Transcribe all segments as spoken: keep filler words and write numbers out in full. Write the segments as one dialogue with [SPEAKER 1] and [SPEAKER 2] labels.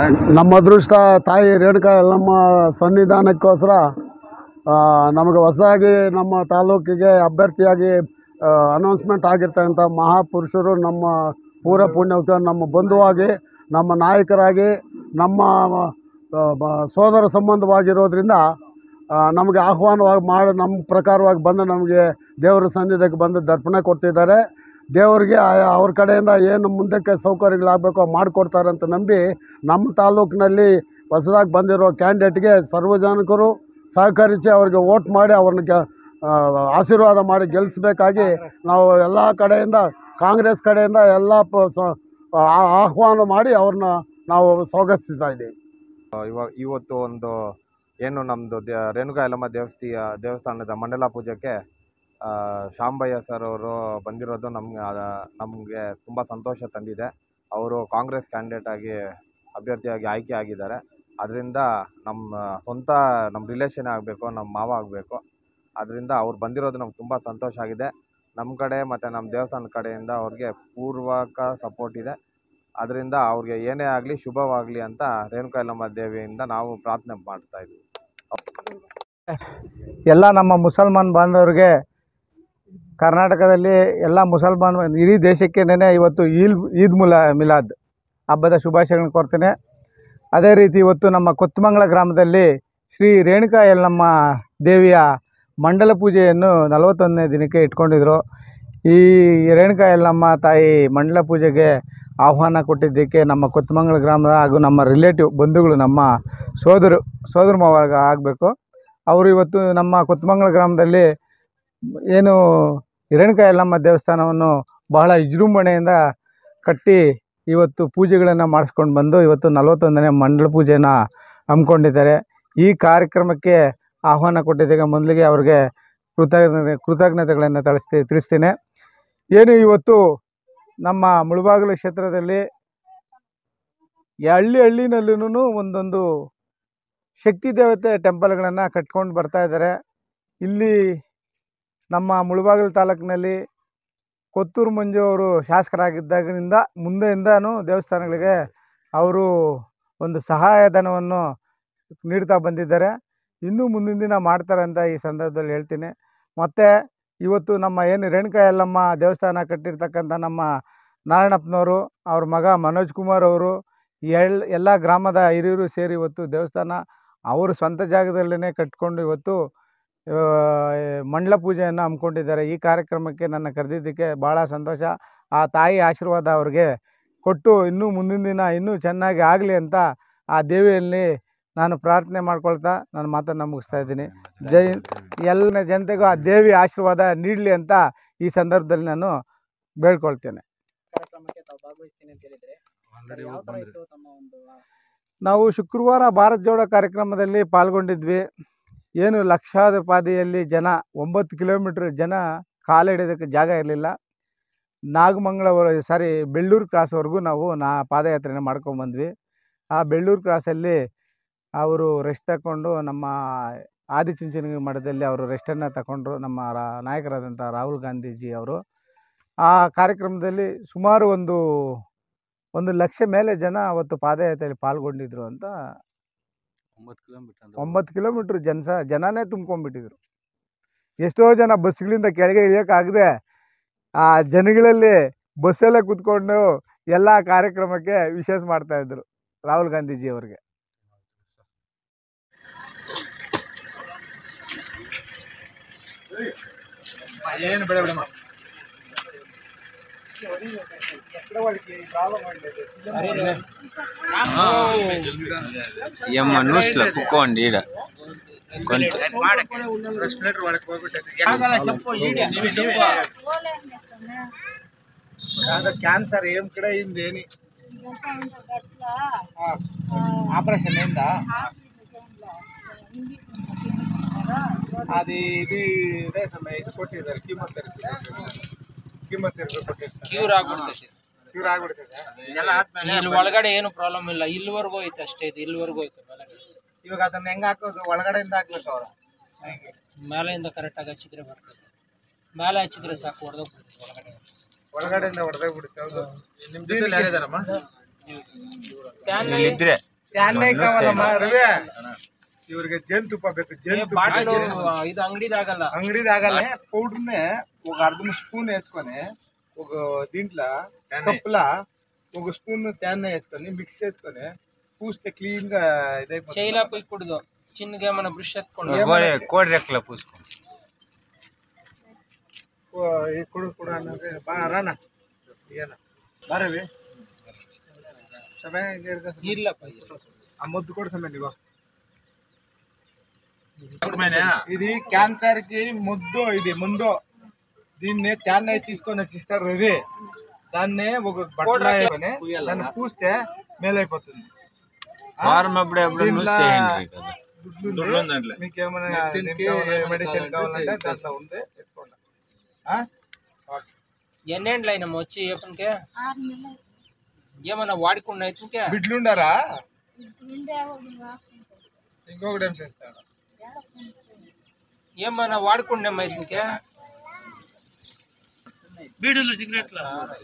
[SPEAKER 1] ನಮ್ಮ ಅದೃಷ್ಟ ತಾಯಿ ರೇಣುಕಾ ಯಲ್ಲಮ್ಮ ಸನ್ನಿಧಾನಕ್ಕೋಸ್ಕರ ನಮಗೆ ಹೊಸದಾಗಿ ನಮ್ಮ ತಾಲೂಕಿಗೆ ಅಭ್ಯರ್ಥಿಯಾಗಿ ಅನೌನ್ಸ್ಮೆಂಟ್ ಆಗಿರ್ತಕ್ಕಂಥ ಮಹಾಪುರುಷರು ನಮ್ಮ ಪೂರ ಪುಣ್ಯಕ್ಕೆ ನಮ್ಮ ಬಂಧುವಾಗಿ ನಮ್ಮ ನಾಯಕರಾಗಿ ನಮ್ಮ ಸೋದರ ಸಂಬಂಧವಾಗಿರೋದ್ರಿಂದ ನಮಗೆ ಆಹ್ವಾನವಾಗಿ ಮಾಡಿ ನಮ್ಮ ಪ್ರಕಾರವಾಗಿ ಬಂದು ನಮಗೆ ದೇವರ ಸನ್ನಿಧಿಗೆ ಬಂದು ದರ್ಪಣೆ ಕೊಡ್ತಿದ್ದಾರೆ. ದೇವರಿಗೆ ಅವ್ರ ಕಡೆಯಿಂದ ಏನು ಮುಂದಕ್ಕೆ ಸೌಕರ್ಯಗಳಾಗಬೇಕೋ ಮಾಡಿಕೊಡ್ತಾರೆ ಅಂತ ನಂಬಿ ನಮ್ಮ ತಾಲೂಕಿನಲ್ಲಿ ಹೊಸದಾಗಿ ಬಂದಿರೋ ಕ್ಯಾಂಡಿಡೇಟ್ಗೆ ಸಾರ್ವಜನಿಕರು ಸಹಕರಿಸಿ ಅವ್ರಿಗೆ ವೋಟ್ ಮಾಡಿ ಅವ್ರನ್ನ ಆಶೀರ್ವಾದ ಮಾಡಿ ಗೆಲ್ಲಿಸಬೇಕಾಗಿ ನಾವು ಎಲ್ಲ ಕಡೆಯಿಂದ ಕಾಂಗ್ರೆಸ್ ಕಡೆಯಿಂದ ಎಲ್ಲ ಆಹ್ವಾನ ಮಾಡಿ ಅವ್ರನ್ನ ನಾವು ಸ್ವಾಗತಿಸ್ತಾ ಇದ್ದೀವಿ.
[SPEAKER 2] ಇವಾಗ ಇವತ್ತು ಒಂದು ಏನು ನಮ್ಮದು ದೇ ರೇಣುಕಾ ಯಲ್ಲಮ್ಮ ದೇವಸ್ಥಿ ದೇವಸ್ಥಾನದ ಮಂಡಲ ಪೂಜೆಗೆ ಶಾಂಬಯ್ಯ ಸರ್ ಅವರು ಬಂದಿರೋದು ನಮಗೆ ನಮಗೆ ತುಂಬ ಸಂತೋಷ ತಂದಿದೆ. ಅವರು ಕಾಂಗ್ರೆಸ್ ಕ್ಯಾಂಡಿಡೇಟ್ ಆಗಿ ಅಭ್ಯರ್ಥಿಯಾಗಿ ಆಯ್ಕೆ ಆಗಿದ್ದಾರೆ. ಅದರಿಂದ ನಮ್ಮ ಸ್ವಂತ ನಮ್ಮ ರಿಲೇಷನ್ ಆಗಬೇಕು, ನಮ್ಮ ಮಾವ ಆಗಬೇಕು. ಅದರಿಂದ ಅವ್ರು ಬಂದಿರೋದು ನಮ್ಗೆ ತುಂಬ ಸಂತೋಷ ಆಗಿದೆ. ನಮ್ಮ ಕಡೆ ಮತ್ತು ನಮ್ಮ ದೇವಸ್ಥಾನದ ಕಡೆಯಿಂದ ಅವ್ರಿಗೆ ಪೂರ್ವಕ ಸಪೋರ್ಟ್ ಇದೆ. ಅದರಿಂದ ಅವ್ರಿಗೆ ಏನೇ ಆಗಲಿ ಶುಭವಾಗಲಿ ಅಂತ ರೇಣುಕಾ ಯಲ್ಲಮ್ಮ ದೇವಿಯಿಂದ ನಾವು ಪ್ರಾರ್ಥನೆ ಮಾಡ್ತಾ ಇದ್ದೀವಿ.
[SPEAKER 3] ಎಲ್ಲ ನಮ್ಮ ಮುಸಲ್ಮಾನ್ ಬಾಂಧವರಿಗೆ ಕರ್ನಾಟಕದಲ್ಲಿ ಎಲ್ಲ ಮುಸಲ್ಮಾನ್ ಇಡೀ ದೇಶಕ್ಕೇನೆ ಇವತ್ತು ಈದ್ ಈದ್ ಮುಲಾ ಮಿಲಾದ್ ಹಬ್ಬದ ಶುಭಾಶಯಗಳನ್ನು ಕೊಡ್ತೇನೆ. ಅದೇ ರೀತಿ ಇವತ್ತು ನಮ್ಮ ಕೊತ್ತಮಂಗಲ ಗ್ರಾಮದಲ್ಲಿ ಶ್ರೀ ರೇಣುಕಾ ಯಲ್ಲಮ್ಮ ದೇವಿಯ ಮಂಡಲ ಪೂಜೆಯನ್ನು ನಲವತ್ತೊಂದನೇ ದಿನಕ್ಕೆ ಇಟ್ಕೊಂಡಿದ್ರು. ಈ ರೇಣುಕಾ ಯಲ್ಲಮ್ಮ ತಾಯಿ ಮಂಡಲ ಪೂಜೆಗೆ ಆಹ್ವಾನ ಕೊಟ್ಟಿದ್ದಕ್ಕೆ ನಮ್ಮ ಕೊತ್ತಮಂಗಲ ಗ್ರಾಮದ ಹಾಗೂ ನಮ್ಮ ರಿಲೇಟಿವ್ ಬಂಧುಗಳು ನಮ್ಮ ಸೋದರು ಸೋದರ ಮಾವ ಆಗಬೇಕು. ಅವರು ಇವತ್ತು ನಮ್ಮ ಕೊತ್ತಮಂಗಲ ಗ್ರಾಮದಲ್ಲಿ ಏನು ರೇಣುಕಾ ಯಲ್ಲಮ್ಮ ದೇವಸ್ಥಾನವನ್ನು ಬಹಳ ವಿಜೃಂಭಣೆಯಿಂದ ಕಟ್ಟಿ ಇವತ್ತು ಪೂಜೆಗಳನ್ನು ಮಾಡಿಸ್ಕೊಂಡು ಬಂದು ಇವತ್ತು ನಲವತ್ತೊಂದನೇ ಮಂಡಲ ಪೂಜೆನ ಹಮ್ಮಿಕೊಂಡಿದ್ದಾರೆ. ಈ ಕಾರ್ಯಕ್ರಮಕ್ಕೆ ಆಹ್ವಾನ ಕೊಟ್ಟಿದ್ದಕ್ಕೆ ಮೊದಲಿಗೆ ಅವ್ರಿಗೆ ಕೃತಜ್ಞತೆ ಕೃತಜ್ಞತೆಗಳನ್ನು ತಿಳಿಸ್ತಿ ತಿಳಿಸ್ತೀನಿ ಏನು ಇವತ್ತು ನಮ್ಮ ಮುಳಬಾಗಿಲು ಕ್ಷೇತ್ರದಲ್ಲಿ ಹಳ್ಳಿ ಹಳ್ಳಿನಲ್ಲೂ ಒಂದೊಂದು ಶಕ್ತಿ ದೇವತೆ ಟೆಂಪಲ್ಗಳನ್ನು ಕಟ್ಕೊಂಡು ಬರ್ತಾ ಇದ್ದಾರೆ. ಇಲ್ಲಿ ನಮ್ಮ ಮುಳಬಾಗಿಲು ತಾಲೂಕಿನಲ್ಲಿ ಕೊತ್ತೂರು ಮಂಜು ಅವರು ಶಾಸಕರಾಗಿದ್ದಾಗಿನಿಂದ ಮುಂದೆಯಿಂದನೂ ದೇವಸ್ಥಾನಗಳಿಗೆ ಅವರು ಒಂದು ಸಹಾಯಧನವನ್ನು ನೀಡ್ತಾ ಬಂದಿದ್ದಾರೆ. ಇನ್ನೂ ಮುಂದಿನ ದಿನ ಮಾಡ್ತಾರೆ ಅಂತ ಈ ಸಂದರ್ಭದಲ್ಲಿ ಹೇಳ್ತೀನಿ. ಮತ್ತು ಇವತ್ತು ನಮ್ಮ ಏನು ರೇಣುಕಾ ಯಲ್ಲಮ್ಮ ದೇವಸ್ಥಾನ ಕಟ್ಟಿರ್ತಕ್ಕಂಥ ನಮ್ಮ ನಾರಾಯಣಪ್ಪನವರು ಅವ್ರ ಮಗ ಮನೋಜ್ ಕುಮಾರ್ ಅವರು ಎಲ್ ಎಲ್ಲ ಗ್ರಾಮದ ಹಿರಿಯರು ಸೇರಿ ಇವತ್ತು ದೇವಸ್ಥಾನ ಅವರು ಸ್ವಂತ ಜಾಗದಲ್ಲೇ ಕಟ್ಕೊಂಡು ಇವತ್ತು ಮಂಡಲ ಪೂಜೆಯನ್ನು ಹಮ್ಮಿಕೊಂಡಿದ್ದಾರೆ. ಈ ಕಾರ್ಯಕ್ರಮಕ್ಕೆ ನನ್ನ ಕರೆದಿದ್ದಕ್ಕೆ ಭಾಳ ಸಂತೋಷ. ಆ ತಾಯಿ ಆಶೀರ್ವಾದ ಅವ್ರಿಗೆ ಕೊಟ್ಟು ಇನ್ನೂ ಮುಂದಿನ ದಿನ ಇನ್ನೂ ಚೆನ್ನಾಗಿ ಆಗಲಿ ಅಂತ ಆ ದೇವಿಯಲ್ಲಿ ನಾನು ಪ್ರಾರ್ಥನೆ ಮಾಡ್ಕೊಳ್ತಾ ನನ್ನ ಮಾತನ್ನು ಮುಗಿಸ್ತಾ ಇದ್ದೀನಿ. ಜೈ ಎಲ್ಲ ಜನತೆಗೂ ಆ ದೇವಿ ಆಶೀರ್ವಾದ ನೀಡಲಿ ಅಂತ ಈ ಸಂದರ್ಭದಲ್ಲಿ ನಾನು ಬೇಡ್ಕೊಳ್ತೇನೆ. ನಾವು ಶುಕ್ರವಾರ ಭಾರತ್ ಜೋಡೋ ಕಾರ್ಯಕ್ರಮದಲ್ಲಿ ಪಾಲ್ಗೊಂಡಿದ್ವಿ. ಏನು ಲಕ್ಷಾಧಿಪತಿಯಲ್ಲಿ ಜನ ಒಂಬತ್ತು ಕಿಲೋಮೀಟ್ರ್ ಜನ ಕಾಲಿಡೋದಕ್ಕೆ ಜಾಗ ಇರಲಿಲ್ಲ. ನಾಗಮಂಗಲವರೆ ಸಾರಿ ಬೆಳ್ಳೂರು ಕ್ರಾಸ್ವರೆಗೂ ನಾವು ನಾ ಪಾದಯಾತ್ರೆನ ಮಾಡ್ಕೊಂಬಂದ್ವಿ. ಆ ಬೆಳ್ಳೂರು ಕ್ರಾಸಲ್ಲಿ ಅವರು ರೆಸ್ಟ್ ತಗೊಂಡು ನಮ್ಮ ಆದಿಚುಂಚನಗಿರಿ ಮಠದಲ್ಲಿ ಅವರು ರೆಸ್ಟನ್ನು ತಗೊಂಡ್ರು. ನಮ್ಮ ರಾ ನಾಯಕರಾದಂಥ ರಾಹುಲ್ ಗಾಂಧೀಜಿ ಅವರು ಆ ಕಾರ್ಯಕ್ರಮದಲ್ಲಿ ಸುಮಾರು ಒಂದು ಒಂದು ಲಕ್ಷ ಮೇಲೆ ಜನ ಅವತ್ತು ಪಾದಯಾತ್ರೆಯಲ್ಲಿ ಪಾಲ್ಗೊಂಡಿದ್ರು ಅಂತ ಒಂಬತ್ತು ಕಿಲೋಮೀಟ್ರ್ ಒಂಬತ್ತು ಕಿಲೋಮೀಟ್ರ್ ಜನಸ ಜನನೇ ತುಂಬ್ಕೊಂಡ್ಬಿಟ್ಟಿದ್ರು. ಎಷ್ಟೋ ಜನ ಬಸ್ಗಳಿಂದ ಕೆಳಗೆ ಇಳಿಯೋಕ್ಕಾಗದೆ ಆ ಜನಗಳಲ್ಲಿ ಬಸ್ಸಲ್ಲೇ ಕೂತ್ಕೊಂಡು ಎಲ್ಲ ಕಾರ್ಯಕ್ರಮಕ್ಕೆ ವಿಶೇಷ ಮಾಡ್ತಾಯಿದ್ರು ರಾಹುಲ್ ಗಾಂಧೀಜಿ ಅವರಿಗೆ. ಏನು ಬೇಡ ಬಿಡಮ್ಮ
[SPEAKER 4] ಕುಕ್ಕೋಂಡು ಈಡ
[SPEAKER 3] ಕ್ಯಾನ್ಸರ್ ಏನ್ ಕಡೆ ಇಂದೇನಿ ಆಪರೇಷನ್ ఏంದ అది ఇది ఇదే సమయ ఇది కొట్టిದ್ದಾರೆ ಕೀಮೋಥೆರಪಿ ಕೀಮೋಥೆರಪಿ ಕೊಟ್ಟಿದ್ದಾರೆ. ಕ್ಯೂರ್ ಆಗ್ಬಿಡ್ತೈತೆ ಕ್ಯೂರ್ ಆಗ್ಬಿಡ್ತೈತೆ ಎಲ್ಲ ಆದ್ಮೇಲೆ ಇಲ್ಲಿ ಒಳಗಡೆ ಏನು ಪ್ರಾಬ್ಲಮ್ ಇಲ್ಲ. ಇಲ್ಲಿವರೆಗೂ ಐತೆ ಅಷ್ಟೇ, ಇದು ಇಲ್ಲಿವರೆಗೂ ಐತೆ. ಇವಾಗ ಅದನ್ನ ಹೆಂಗೆ ಹಾಕೋದು? ಒಳಗಡೆಯಿಂದ ಹಾಕ್ಬೇಕು ಅವರು ಮೇಲೆಯಿಂದ ಕರೆಕ್ಟಾಗಿ ಹಚ್ಚಿದ್ರೆ ಬರ್ತದೆ. ಮೇಲೆ ಹಚ್ಚಿದ್ರೆ ಸಾಕು, ಹೊಡೆದೋಗ್ಬಿಡುತ್ತೆ ಒಳಗಡೆ ಒಳಗಡೆಯಿಂದ ಹೊಡೆದೋಗ್ಬಿಡುತ್ತೆ. ಹೌದು. ನಿಮ್ಮ ಜೊತೆ ಯಾರಿದ್ದಾರಮ್ಮ? ಇದ್ರೆ ತ್ಯಾನೆ ಕಾವಲ್ಲಮ್ಮ ರವಿ ಇವ್ರಿಗೆ ಜೇನುತುಪ್ಪ ಬೇಕು ಜೇನುತುಪ್ಪ
[SPEAKER 5] ಇದು ಅಂಗಡಿದಾಗಲ್ಲ
[SPEAKER 3] ಅಂಗಡಿದಾಗಲ್ಲ ಪೌಡರ್ನೇ ఒక అర్ధ స్పూన్ వేసుకొని ఒక దీంట్లో కప్పులా ఒక స్పూన్ తేనె వేసుకొని మిక్స్ చేసుకొని పూస్తే క్లీన్ గా ఇదైపోతుంది
[SPEAKER 5] చైలా పూయకూడదు చిన్నగా మన బ్రష్ ఎత్తుకోండి
[SPEAKER 4] కోడి రెక్కల పూసుకో
[SPEAKER 3] కొడు కూడా అన్నది బాగా రానా ఏనా బారవి సమయం
[SPEAKER 5] ಇಲ್ಲ
[SPEAKER 3] ఆ మొద్దు కూడా సమయం ఇవ్వ ఇది క్యాన్సర్ కి ముద్దు ఇది ముందు దీన్ని తేనె తీసుకొని వచ్చి ఇస్తారు రవి దాన్ని ఒక బట్టలు వేసుకొని దాన్ని పూస్తే మేలైపోతుంది మీకు ఏమైనా మెడిసిన్ కావాలంటే దాంట్లో ఉంది ఎత్తుకోండి
[SPEAKER 5] ఎన్నేండ్లు అయినా వచ్చి ఏపనికే ఏమన్నా వాడుకున్నా అయితే
[SPEAKER 3] బిడ్లుండారా ఇంకొకటి ఏం చేస్తాను
[SPEAKER 5] ఏమన్నా వాడుకున్నామా ఇంకే బీడులు సిగరెట్ల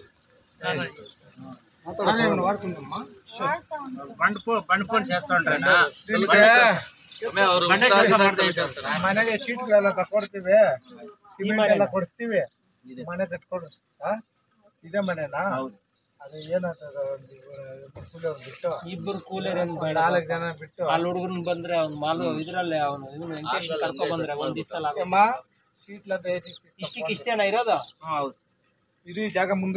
[SPEAKER 5] బండిపోని చేస్తా ఉంటారా
[SPEAKER 3] ಮನೆಗೆ ಶೀಟ್ಗಳೆಲ್ಲ ತಕೊಡ್ತೀವಿ ಸಿಮೆಂಟ್ ಎಲ್ಲ ಕೊಡ್ತೀವಿ ಮನೆ ಕಟ್ಕೊಡು ಇದೇ ಮನೆನಾ ಅದು ಏನಾಗ್ತದೆ ಬಿಟ್ಟು
[SPEAKER 5] ಇಬ್ಬರು ಕೂಲರ್
[SPEAKER 3] ನಾಲ್ಕು ಜನ ಬಿಟ್ಟು
[SPEAKER 5] ಅಲ್ಲಿ ಹುಡುಗನ್ ಬಂದ್ರೆ ಅವ್ನು ಮಾಲು ಇದ್ರಲ್ಲೇ ಅವನು ಇವನು ವೆಂಕಟೇಶ್ ಕರ್ಕೊ ಬಂದ್ರೆ ಒಂದ್ ದಿವಸ
[SPEAKER 3] ಶೀಟ್ಲ
[SPEAKER 5] ಇಷ್ಟಕ್ಕೆ ಇಷ್ಟೇನ ಇರೋದು
[SPEAKER 3] ಇದು ಜಾಗ ಮುಂದೆ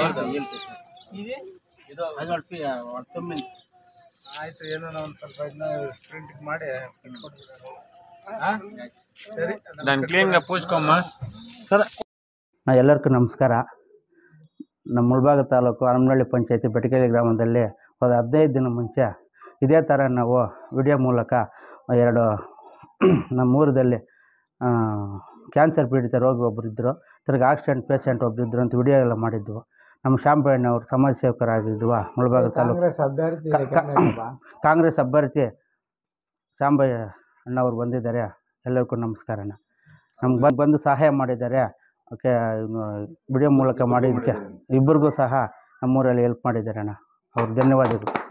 [SPEAKER 3] ಆಯ್ತು ಏನೋ ನಾವು ಒಂದು ಸ್ವಲ್ಪ ಇದನ್ನ ಪ್ರಿಂಟ್ ಮಾಡಿ ಸರಿ
[SPEAKER 4] దాని క్లీన్ గా పూసుకోమ్మా
[SPEAKER 6] ಸರ್ ಎಲ್ಲರಿಗೂ ನಮಸ್ಕಾರ. ನಮ್ಮ ಮುಳಬಾಗ ತಾಲೂಕು ಹರಮನಹಳ್ಳಿ ಪಂಚಾಯತಿ ಬೆಟಗೇರಿ ಗ್ರಾಮದಲ್ಲಿ ಒಂದು ಹದಿನೈದು ದಿನ ಮುಂಚೆ ಇದೇ ಥರ ನಾವು ವಿಡಿಯೋ ಮೂಲಕ ಎರಡು ನಮ್ಮೂರದಲ್ಲಿ ಕ್ಯಾನ್ಸರ್ ಪೀಡಿತ ರೋಗಿ ಒಬ್ಬರು ಇದ್ದರು, ತಿರ್ಗಿ ಆಕ್ಸಿಡೆಂಟ್ ಪೇಷಂಟ್ ಒಬ್ಬರು ಇದ್ದರು ಅಂತ ವಿಡಿಯೋ ಎಲ್ಲ ಮಾಡಿದ್ವು. ನಮ್ಮ ಶಾಂಬಣ್ಣವರು ಸಮಾಜ ಸೇವಕರಾಗಿದ್ವು ಮುಳಬಾಗ ತಾಲೂಕು ಕಾಂಗ್ರೆಸ್ ಅಭ್ಯರ್ಥಿ ಶಾಂಬಯ್ಯ ಅಣ್ಣವ್ರು ಬಂದಿದ್ದಾರೆ. ಎಲ್ಲರಿಗೂ ನಮಸ್ಕಾರ ಅಣ್ಣ. ನಮ್ಗೆ ಬಂದು ಬಂದು ಸಹಾಯ ಮಾಡಿದ್ದಾರೆ. ಓಕೆ, ವಿಡಿಯೋ ಮೂಲಕ ಮಾಡಿದ್ದಕ್ಕೆ ಇಬ್ಬರಿಗೂ ಸಹ ನಮ್ಮೂರಲ್ಲಿ ಹೆಲ್ಪ್ ಮಾಡಿದ್ದಾರೆ ಅಣ್ಣ. ಅವ್ರಿಗೆ ಧನ್ಯವಾದಗಳು.